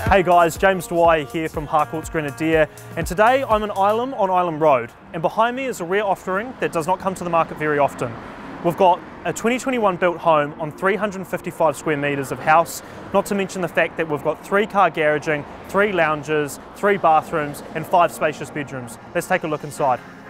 Hey guys, James Dwyer here from Harcourt's Grenadier, and today I'm in Ilam on Ilam Road, and behind me is a rare offering that does not come to the market very often. We've got a 2021 built home on 355 square metres of house, not to mention the fact that we've got 3 car garaging, 3 lounges, 3 bathrooms and 5 spacious bedrooms. Let's take a look inside.